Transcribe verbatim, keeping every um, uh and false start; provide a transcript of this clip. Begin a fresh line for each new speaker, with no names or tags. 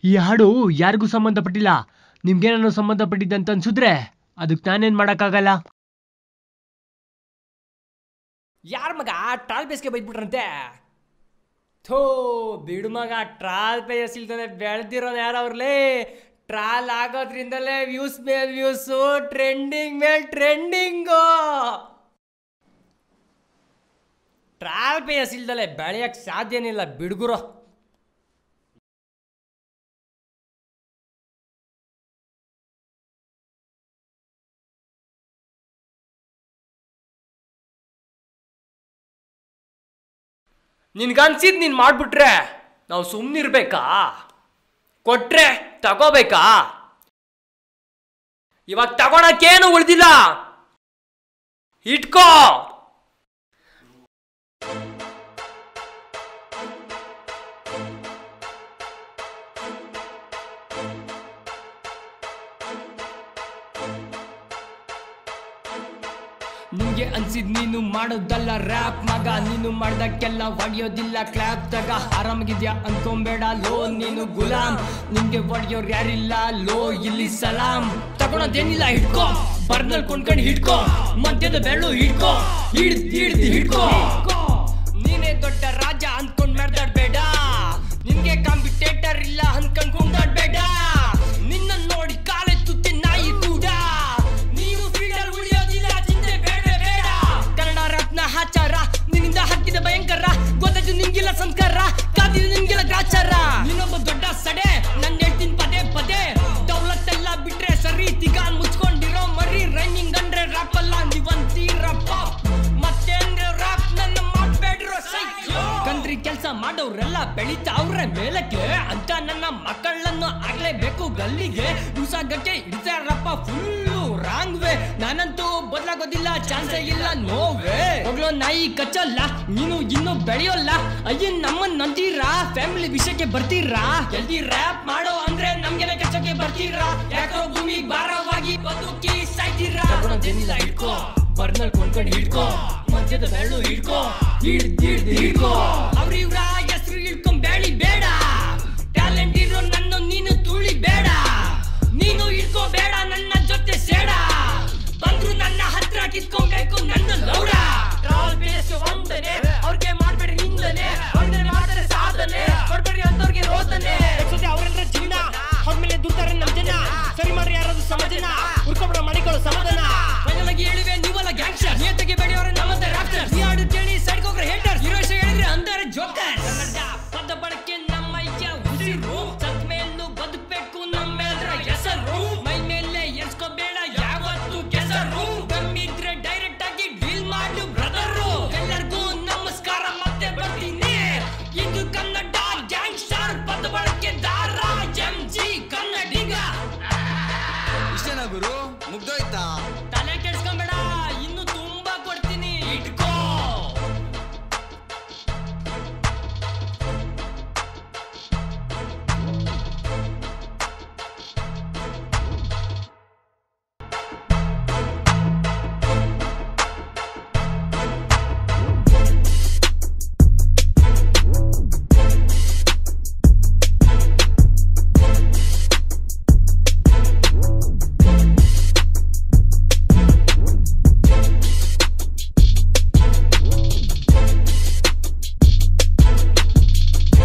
ಈ ಹಾಡು ಯಾರಿಗೂ ಸಂಬಂಧಪಟ್ಟಿಲ್ಲ. ನಿಮ್ಗೇನಾದ್ರು ಸಂಬಂಧಪಟ್ಟಿದ್ದಂತ ಅನ್ಸಿದ್ರೆ ಅದಕ್ಕೆ ನಾನೇನ್ ಮಾಡಕ್ಕಾಗಲ್ಲ.
ಯಾರ ಮಗ ಟ್ರಾಲ್ ಬೇಸ್ಗೆ ಬೈದ್ಬಿಟ್ರಂತೆ. ಥೋ ಬಿಡು ಮಗ, ಟ್ರಾಲ್ ಬೇಸ್ ಇಲ್ದಲೆ ಬೆಳೆದಿರೋನು ಯಾರವ್ರಲೇ. ಟ್ರಾಲ್ ಆಗೋದ್ರಿಂದಲೇ ವ್ಯೂಸ್ ಮೇಲ್ ವ್ಯೂಸು, ಟ್ರೆಂಡಿಂಗ್ ಮೇಲ್ ಟ್ರೆಂಡಿಂಗು. ಟ್ರಾಲ್ ಬೇಸ್ ಇಲ್ದಲೆ ಬೆಳೆಯಕ್ಕೆ ಸಾಧ್ಯನಿಲ್ಲ ಬಿಡುಗುರು. ನಿನ್ಗನ್ಸಿದ್ ನೀನು ಮಾಡ್ಬಿಟ್ರೆ ನಾವು ಸುಮ್ಮನಿರ್ಬೇಕಾ? ಕೊಟ್ರೆ ತಗೋಬೇಕಾ? ಇವಾಗ ತಗೊಳಕ್ಕೇನು ಉಳಿದಿಲ್ಲ, ಇಟ್ಕೋ. ನಿಂಗೆ ಅನ್ಸಿದ್ ನೀನು ಮಾಡೋದಲ್ಲ ರ್ಯಾಪ್ ಮಗ, ನೀನು ಮಾಡ್ದಕ್ಕೆಲ್ಲ ಹೊಡೆಯೋದಿಲ್ಲ ಕ್ಲಾಪ್ ತಗ. ಆರಾಮಾಗಿದ್ಯಾ ಅನ್ಕೊಂಬೇಡ ಲೋ ನೀನು ಗುಲಾಮ್, ನಿಂಗೆ ಹೊಡೆಯೋರು ಯಾರಿಲ್ಲ ಲೋ ಇಲ್ಲಿ ಸಲಾಮ್. ತಗೊಳೋದೇನಿಲ್ಲ ಹಿಡ್ಕೋ, ಬರ್ನಲ್ಲಿ ಕೊಂಡ್ಕೊಂಡು ಹಿಡ್ಕೋ, ಮಧ್ಯದ ಬೆರಳು ಹಿಡ್ಕೋ, ಹಿಡ್ದು ಹಿಡ್ದು ಹಿಡ್ಕೋ. ನೀನೇ ದೊಡ್ಡ ರಾಜ ಅನ್ಕೊಂಡ್ ಮೆರ್ದಾಡ್ಬೇಡ, ನಿನ್ಗೆ ಕಾಂಪಿಟೇಟರ್ ಇಲ್ಲ ಅನ್ಕೊಂಡ್ ಕುಂದಾಡ್ಬೇಡ. ನಿನ್ನ ನೋಡಿ ಕಾಲೆ ತುತ್ತಿ ನಾಯಿ ಕೂಡ, ನೀನು ಫೀಲ್ಡಲ್ ಉಳಿಯೋದಿಲ್ಲ ಚಿಂತೆ ಬೇಡ ಬೇಡ. ಕನ್ನಡ ರತ್ನ ಹಾಚಾರ ನಿನ್ನಿಂದ ಹಾಕಿದ ಭಯಂಕರ, ಗೊತ್ತಾಯ್ತು ನಿನ್ಗಿಲ್ಲ ಸಂಸ್ಕಾರ, ಕಾದಿಲ್ಲ ನಿನ್ಗಿಲ್ಲ ಗ್ರಾಚಾರ. ನೀನೊಬ್ಬ ದೊಡ್ಡ ಸಡೆ, ನನ್ನ ಹೇಳ್ತೀನಿ ಪದೇ ಪದೇ. ದೌಲತ್ತೆಲ್ಲ ಬಿಟ್ರೆ ಸರಿ, ತಿಗಾನ್ ಮುಚ್ಕೊಂಡಿರೋ ಮರಿ. ರೈನಿಂಗ್ ಅಂದ್ರೆ ರಾಪ್ ಅಲ್ಲ ನೀವಂತೀರಪ್ಪ, ಮತ್ತೇನ್ರೆ ರಾಪ್ ನನ್ನ ಮಾಡ್ಬೇಡ್ರೋ ಸೈ. ಕಂತ್ರಿ ಕೆಲ್ಸ ಮಾಡೋರೆಲ್ಲ ಬೆಳಿತಾವ್ರೆ ಮೇಲಕ್ಕೆ ಅಂತ ನನ್ನ ಮಕ್ಕಳನ್ನು ಆಗ್ಲೇಬೇಕು ಗಲ್ಲಿಗೆ. ದಿವಸಗಟ್ಟೆ ಇಡ್ತಾರಪ್ಪ ಫುಲ್ಲು ರಾಂಗ್ ವೇ. ನಾನಂತೂ ಬದಲಾಗೋದಿಲ್ಲ, ಚಾನ್ಸೇ ಇಲ್ಲ, ನೋವೇ. ಹೋಗ್ಲೋ ನಾಯಿ ಕಚ್ಚಲ್ಲ, ನೀನು ಇನ್ನು ಬೆಳೆಯೋಲ್ಲ. ಅಯ್ಯನ್ ನಮ್ಮನ್ ನಂತೀರಾ, ಫ್ಯಾಮಿಲಿ ವಿಷಯಕ್ಕೆ ಬರ್ತೀರಾ. ಎಲ್ದಿ ರ್ಯಾಪ್ ಮಾಡೋ ಅಂದ್ರೆ ನಮ್ಗೆಲ್ಲ ಕಚ್ಚಕ್ಕೆ ಬರ್ತೀರಾ. ಯಾಕೋ ಭೂಮಿ ಭಾರವಾಗಿ ಬದುಕಿ ಸಾಯ್ತೀರಾ. ತಗೊಳೋದೇನಿಲ್ಲ ಹಿಡ್ಕೋ, ಬರ್ನಲ್ಲಿ ಕೊಂಡ್ಕೊಂಡು ಹಿಡ್ಕೋ, ಮಧ್ಯದ ಬೆರಳು ಹಿಡ್ಕೋ, ಹಿಡ್ದು ಹಿಡ್ದು ಹಿಡ್ಕೋ. ಅವ್ರ ಇವ್ರ ಹೆಸರು ಹಿಡ್ಕೊಂಡ್ ಬೇಡಿ ಬೇಡ, ಟ್ಯಾಲೆಂಟ್ ಇರೋ ನನ್ನ ನೀನು ತುಳಿ ಬೇಡ. ನೀನು ಹಿಡ್ಕೋ ಬೇಡ ನನ್ನ ಜೊತೆ ಸೇಡ, ಬಂದ್ರು ನನ್ನ ಹತ್ರ ಕಿತ್ಕೊಬೇಕು ನನ್ನ ಲೌಡ. Trawl base